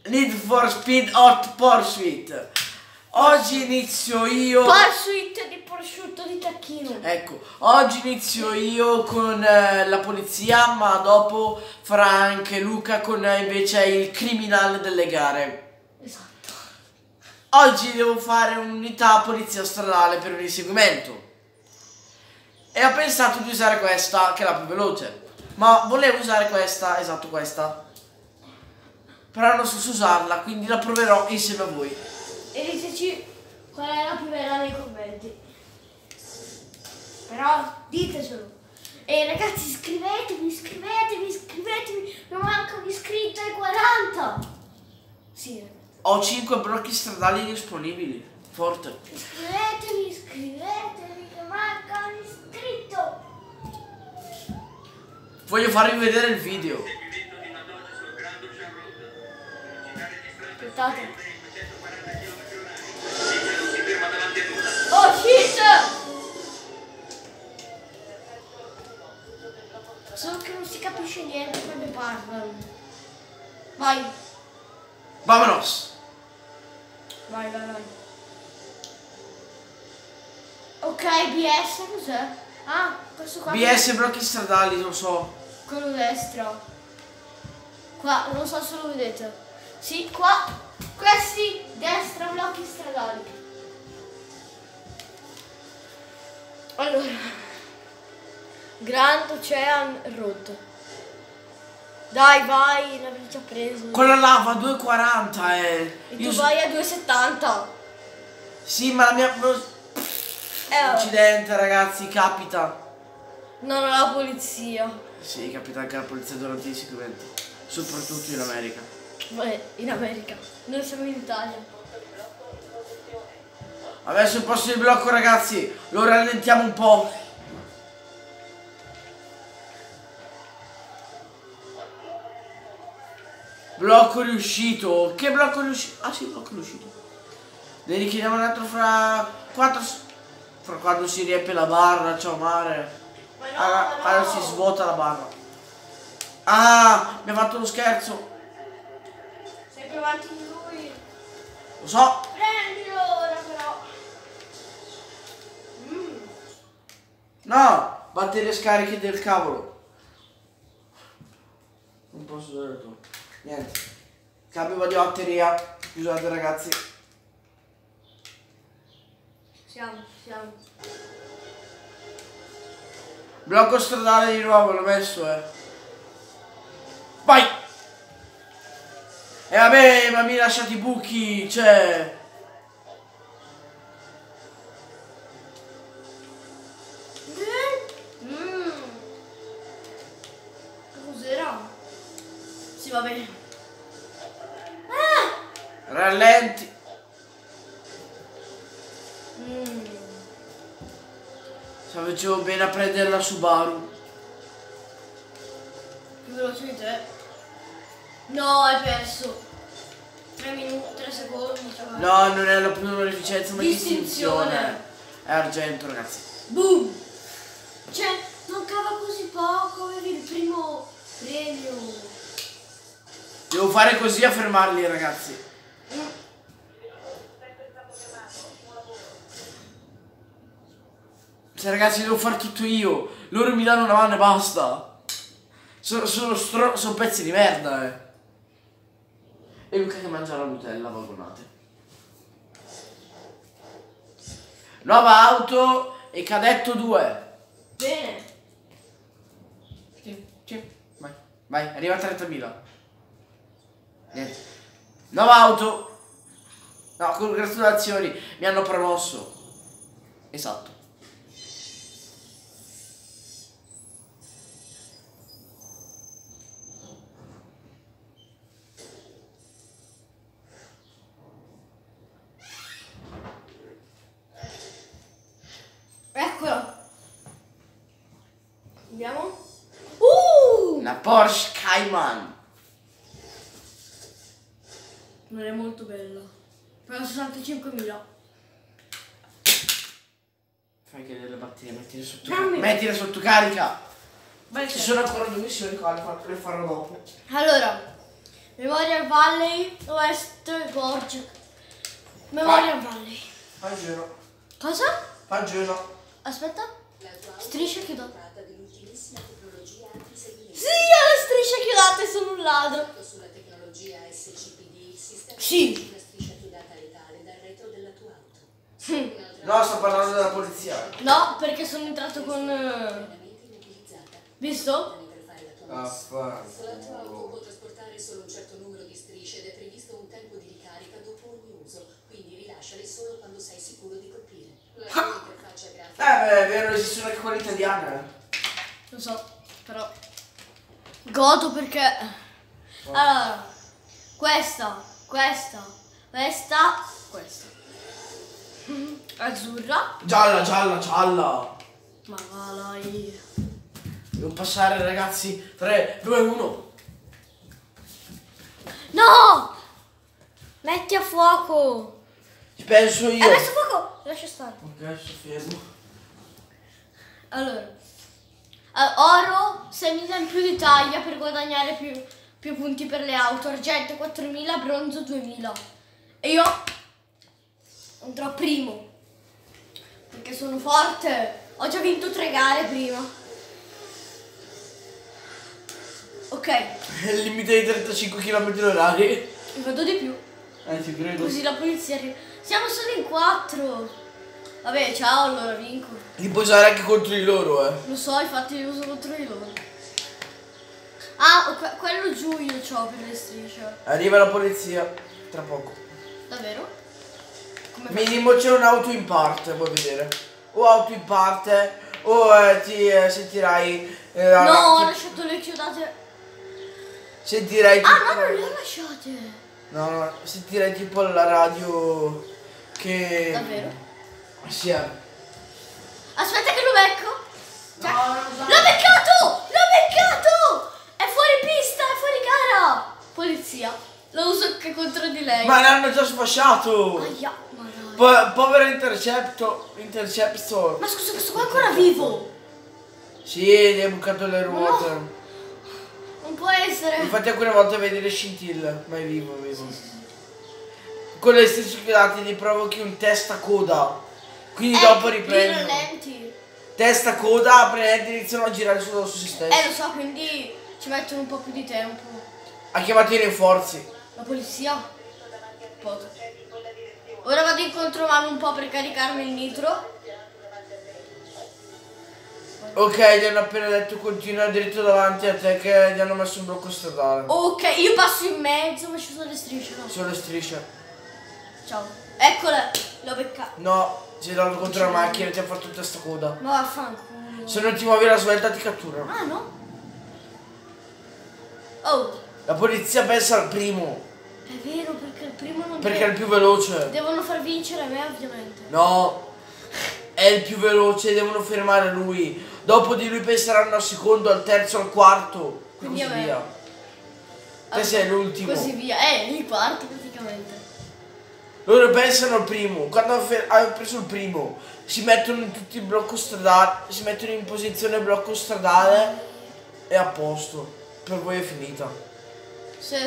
Need for Speed Hot Pursuit. Oggi inizio io. Pursuit di prosciutto di tacchino. Ecco, oggi inizio io con la polizia, ma dopo farà anche Luca con invece il criminale delle gare. Esatto. Oggi devo fare un'unità polizia stradale per un inseguimento. E ho pensato di usare questa, che è la più veloce. Ma volevo usare questa, esatto questa. Però non so se usarla, quindi la proverò insieme a voi. E diteci qual è la più bella nei commenti. Però ditecelo. E ragazzi iscrivetevi. Non manca un iscritto ai 40. Sì, ragazzi. Ho 5 blocchi stradali disponibili. Forte. Iscrivetevi, che manca un iscritto. Voglio farvi vedere il video. Aspettate. Oh shit! Solo che non si capisce niente quando parlano. Vai. Vamonos. Vai. Ok, BS cos'è? Ah, questo qua. BS blocchi stradali, non so. Quello destra. Qua, non so se lo vedete. Sì, qua. Questi destra blocchi stradali. Allora. Grand Ocean Road. Dai, vai, l'avevi già preso. Quella là va a 2,40 E tu vai a 2,70. Sì, ma la mia... Accidente, ragazzi, capita. Non ho la polizia. Sì, capita anche la polizia durante i inseguimenti. Soprattutto in America. Beh, in America. Noi siamo in Italia. Adesso il posto di blocco, ragazzi. Lo rallentiamo un po'. Blocco riuscito. Che blocco riuscito? Ah sì, blocco riuscito. Ne richiediamo un altro fra 4... Fra quando si riempie la barra, ciao mare. Allora si svuota la barra. Ah, mi ha fatto uno scherzo. Sei più avanti di lui. Lo so. Prendilo ora però. No, batterie scariche del cavolo. Non posso usare tu. Niente. Cambio di batteria. Scusate ragazzi. Siamo. Blocco stradale di nuovo, l'ho messo, Vai! E vabbè, ma mi lasciate i buchi, cioè... Cos'era? Sì, va bene. Rallenti. Facevo bene a prendere la Subaru. Più veloce di te. No, hai perso. 3 minuti, 3 secondi. Cioè. No, non è la più efficienza, ma Distinzione. distinzione. È argento, ragazzi. Boom! Cioè, mancava così poco, avevi il primo premio. Devo fare così a fermarli, ragazzi. Se ragazzi devo fare tutto io. Loro mi danno una mano e basta. Sono pezzi di merda, E Luca che mangia la Nutella, vagonate. Nuova auto e cadetto 2. Bene. Sì. Vai, arriva a 30.000. Niente. Nuova auto. No, congratulazioni, mi hanno promosso. Esatto. Eccolo. Andiamo. Una Porsche Cayman. Non è molto bella. Però 65.000. Fai che delle batterie, Dammi. mettile sotto carica. Vai, Ci sono ancora 2 missioni qua, le farò dopo. Allora, Memorial Valley, West Gorge. Memorial Valley. Pagino. Cosa? Pagino. Aspetta. Strisce chiudo. Sì, ho le strisce chiodate, sono un ladro. Sulla tecnologia SCPD, il sistema Sì. una striscia chiodata letale dal retro della tua auto. No, sto parlando della polizia. No, perché sono entrato con... Inutilizzata. Visto? Per fare la tua Ah, La tua auto può trasportare solo un certo numero di strisce ed è previsto un tempo di ricarica dopo ogni uso, quindi rilasciale solo quando sei sicuro di colpire. La tua interfaccia grafica. Beh, è vero, esistono anche quelle italiane. Lo so, però... Godo perché... Allora, questa. Azzurra. Gialla. Ma va dai. Devo passare, ragazzi. 3, 2, 1. No! Metti a fuoco. Ci penso Hai io. messo a fuoco? Lascia stare. Ok, sto fermo. Allora. Oro 6.000 in più di taglia per guadagnare più punti per le auto. Argento 4.000, bronzo 2.000. E io andrò primo. Perché sono forte. Ho già vinto 3 gare prima. Ok, Il limite di 35 km/h. ne vedo di più. Ci credo. Così la polizia arriva. Siamo solo in 4. Vabbè, ciao, allora vinco. Li puoi usare anche contro di loro, Lo so, infatti io uso contro di loro. Ah, quello giù io c'ho per le strisce. Arriva la polizia. Tra poco. Davvero? Come Minimo c'è un'auto in parte, vuoi vedere? O auto in parte, o ti sentirai... No, ho lasciato le chiodate. Sentirai tipo... Ah, no, non le ho lasciate. No, sentirai tipo la radio che... Davvero? Sì. No, Aspetta che lo becco. no. L'ho beccato! L'ho beccato! È fuori pista, è fuori gara. Polizia. Lo uso anche contro di lei. Ma l'hanno già sfasciato! Aia, ma dai. Povero Interceptor! Ma scusa, questo qua è ancora vivo. Sì, gli hai bucato le ruote. No. Non può essere. Infatti alcune volte vedi le scintille, ma è vivo. Con le stesse chiodate gli provochi un testa coda. Quindi dopo Lì riprendono. lenti. Testa coda, prendi iniziano a girare solo su se stessi. Lo so, quindi ci mettono un po' più di tempo. Ha chiamato i rinforzi. La polizia? Poco. Ora vado in contromano un po' per caricarmi il nitro. Ok, gli hanno appena detto continua dritto davanti a te che gli hanno messo un blocco stradale. Ok, io passo in mezzo, ma ci sono le strisce, no? Sulle strisce. Ciao. Eccole, l'ho beccato. No, si è dato contro la macchina e ti ha fatto testa coda. Ma vaffanculo. Se non ti muovi la svelta ti catturano. Ah, no? Oh, La polizia pensa al primo, è vero, perché il primo non perché è il più veloce. devono far vincere me, ovviamente. No, è il più veloce, devono fermare lui. Dopo di lui penseranno al secondo, al terzo, al quarto. Quindi Così a me. via. Te sei l'ultimo. Così via. Il quarto praticamente. Loro pensano al primo. Quando hanno preso il primo, si mettono in tutti il blocco stradale, si mettono in posizione blocco stradale e a posto. Per voi è finita. Sì.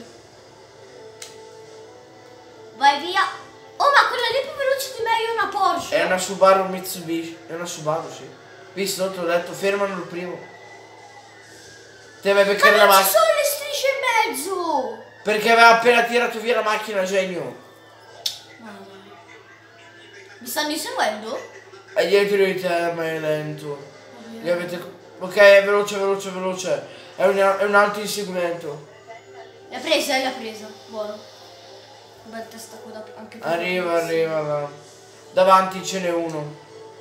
Vai via. Oh, ma quella lì più veloce di me è una Porsche. È una Subaru Mitsubishi. È una Subaru, sì. Visto, ti ho detto, fermano il primo. Deve beccare la Ma non ci macchina. sono le strisce in mezzo. Perché aveva appena tirato via la macchina, genio. Ma dai. Mi stanno inseguendo? È dietro di te, ma è lento. Li avete... Ok, è veloce. È un alto inseguimento. L'ha presa, Buono. Bel testa coda anche per Arriva là. Davanti ce n'è uno.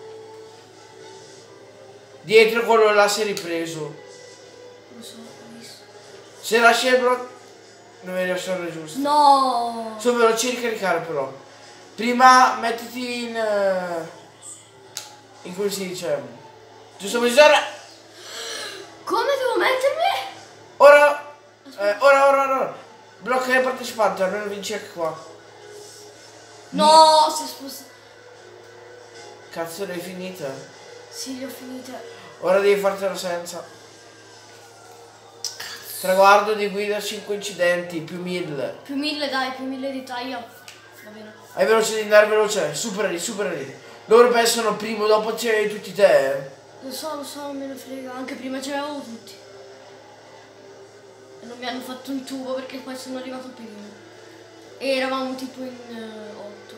Dietro quello là si è ripreso. Lo so, ho visto. Se lasci il blocco... Devi lasciarlo giusto. No. Sono veloci a ricaricare però. Prima mettiti in come si dice? Giusto misura. Come devo mettermi? Ora. Blocca il partecipante, almeno vinci anche qua. No, si è spostato. Cazzo, le hai finite? Sì, le ho finite. Ora devi fartela senza. Traguardo di guida 5 incidenti, più 1000. Più 1000 dai, più 1000 di taglia. Va bene. Hai veloce di andare veloce, superali, superali. Loro pensano primo, dopo c'hai tutti te. Lo so, non me ne frega. Anche prima ce l'avevo tutti. E non mi hanno fatto un tubo perché poi sono arrivato prima. E eravamo tipo in 8.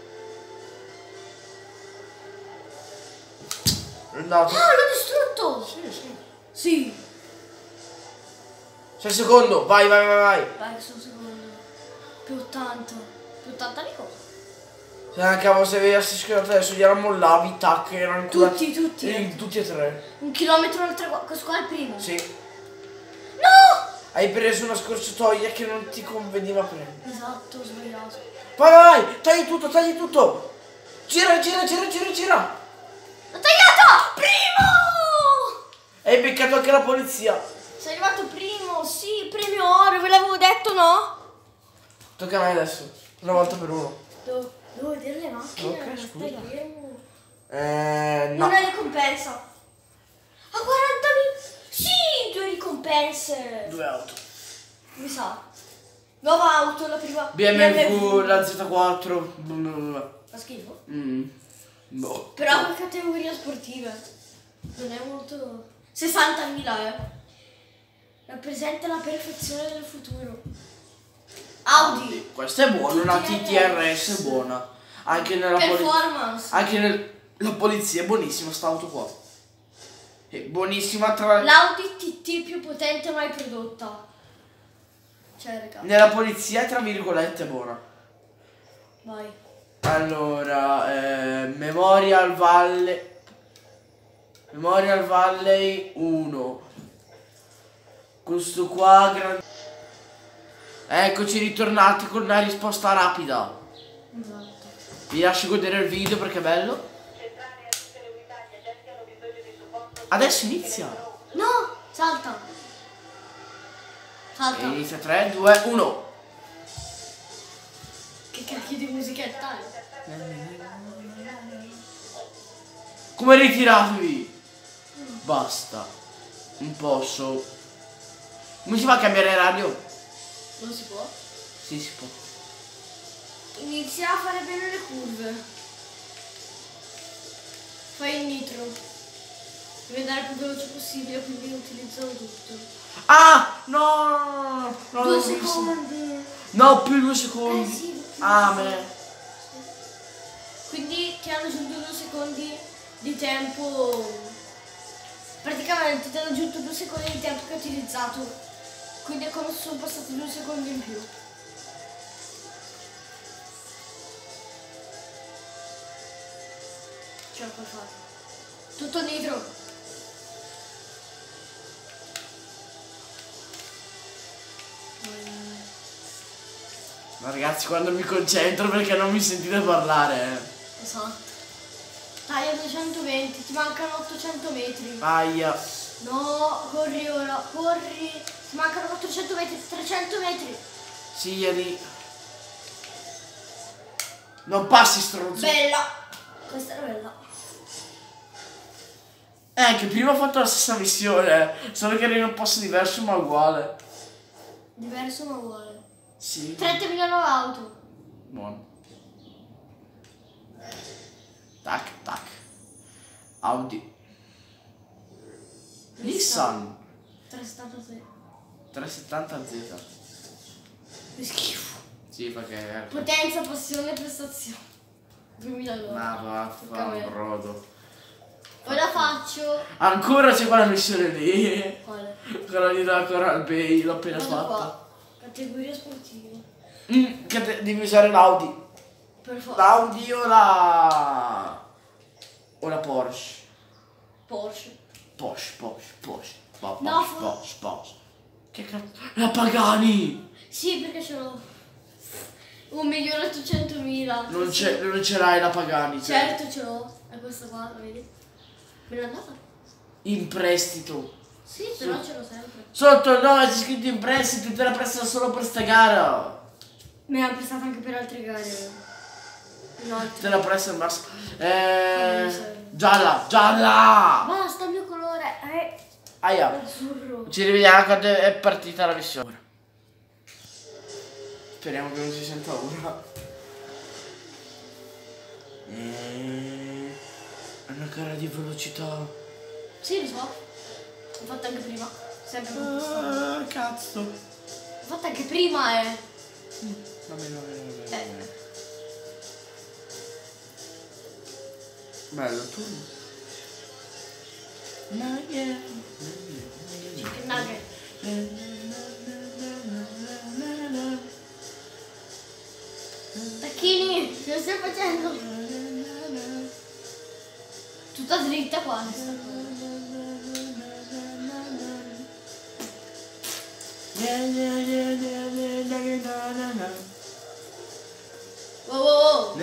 È andato. Ah, l'ho distrutto! Sì, sì. Sì. Sei il secondo, vai, vai, vai, vai. Vai che sono secondo. Più 80. Più 80 di cosa? Se anche se avessi scritto adesso, gliela mollavi, tac, erano ancora... Tutti. Tutti e tre. 1 chilometro oltre questo qua è il primo. Sì. No! Hai preso una scorciatoia che non ti conveniva prendere. Esatto, ho sbagliato. Vai, vai, tagli tutto, tagli tutto. Gira, gira, gira, gira, gira. L'ho tagliato! Primo! Hai beccato anche la polizia. Sei arrivato primo, sì, premio oro, ve l'avevo detto, no? Tocca a me adesso, una volta per uno. Devo vedere le macchine, Ok, scusa. stai fermo. No. Una ricompensa. A 40.000. Sì, 2 ricompense. 2 auto. Mi sa. Nuova auto, la prima. BMW, la Z4. Fa schifo. Boh. Però per categoria sportive. Non è molto... 60.000, Rappresenta la perfezione del futuro. Audi. Questa è buona, una TTRS è buona. Anche nella Performance. Anche nella polizia è buonissima sta auto qua. È buonissima tra... L'Audi TT più potente mai prodotta. Cioè, raga. Nella polizia tra virgolette è buona. Vai. Allora, Memorial Valley 1. Questo qua eccoci ritornati con una risposta rapida. Esatto. Vi lascio godere il video perché è bello. Adesso inizia. No, salta. Salta. Inizia 3, 2, 1. Che cacchio di musichetta è? Come ritiratevi? Basta. Non posso. Come si fa a cambiare radio? Non si può. Sì, si può. Inizia a fare bene le curve. Fai il nitro. Devi andare il più veloce possibile, quindi utilizzalo tutto. Ah! No! 2 secondi. No, più 2 secondi. Sì, più Ah, 2 me. secondi. Quindi ti hanno aggiunto 2 secondi di tempo. Praticamente ti hanno aggiunto 2 secondi di tempo che hai utilizzato. Quindi è come se sono passati 2 secondi in più. Ce la puoi fare. Tutto nitro. Ma ragazzi, quando mi concentro perché non mi sentite parlare. Esatto. Dai, a 220, ti mancano 800 metri. Aia. No, corri ora, corri. Ti mancano 400 metri, 300 metri. Sì, ieri. Non passi, stronzo. Bella. Questa era bella. Che prima ho fatto la stessa missione. Solo che era in un posto diverso ma uguale. Diverso ma uguale. Sì. 30.000 nuove auto. Buono. Tac, tac. Audi. Nissan. 376. 370Z. Che schifo. Sì, perché... Potenza, passione e prestazione. 2000 loro. Ma Tocca a me. brodo. Ora faccio. Ancora c'è quella missione lì. Quale? Quella lì da Coral Bay, l'ho appena Vado fatta. qua. Categoria sportiva. Devi usare l'Audi. Per forza. L'Audi o la Porsche. Porsche. Porsche. No, Porsche. Che cazzo? La Pagani! Sì, perché ce l'ho. 1.800.000. Non ce l'hai la Pagani. cioè. Certo ce l'ho. È questa qua, la vedi? Me l'ha data? In prestito. Sì, però ce l'ho sempre. Sotto no, c'è scritto in prestito, te la prestano solo per sta gara. Me l'ha prestata anche per altre gare. No, Te la presta il massimo. Non mi serve. Gialla! Basta il mio colore. Aia. Azzurro. Ci rivediamo quando è partita la missione. Speriamo che non si senta ora. È una gara di velocità. Sì, lo so. L'ho fatto anche prima. Sempre con questo. Cazzo. L'ho fatto anche prima, Va bene. Bello, tu. Chicken nugget. Tacchini, che stai facendo? Tutta dritta qua. Oh.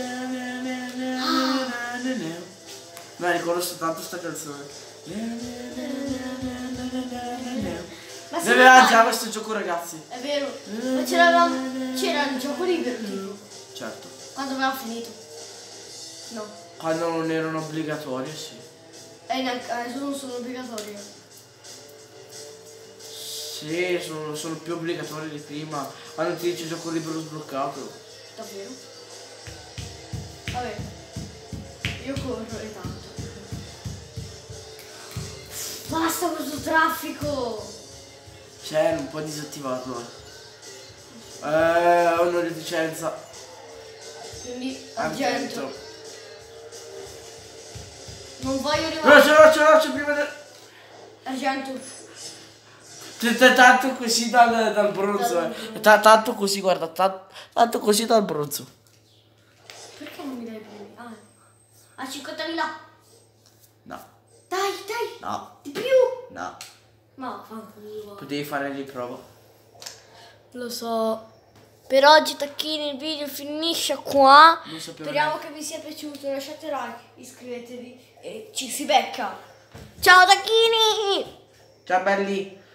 Ma ricordo tanto sta canzone. Ma Ne avevamo già questo gioco, ragazzi. È vero. Ma c'era il gioco libero, tipo. Certo. Quando avevamo finito. No. Quando non erano obbligatorie, sì. E neanche adesso non sono obbligatorie. Sì, sono più obbligatorie di prima. Quando ti dice gioco libero sbloccato. Davvero? Vabbè. Io corro e tanto. Basta questo traffico! C'è un po' disattivarlo. Ho una reticenza. Quindi argento. Non voglio No, arrivare. c'è prima del... Argento. Tanto così dal bronzo. Tanto così, guarda, tanto così dal bronzo. Perché non mi dai i premi? A 50.000. No, Dai. no, Di più. no. Ma fanculo. Potevi fare riprova. Lo so. Per oggi Tacchini il video finisce qua. Non sapevo Speriamo neanche. che vi sia piaciuto. Lasciate like, iscrivetevi e ci si becca. Ciao Tacchini! Ciao belli.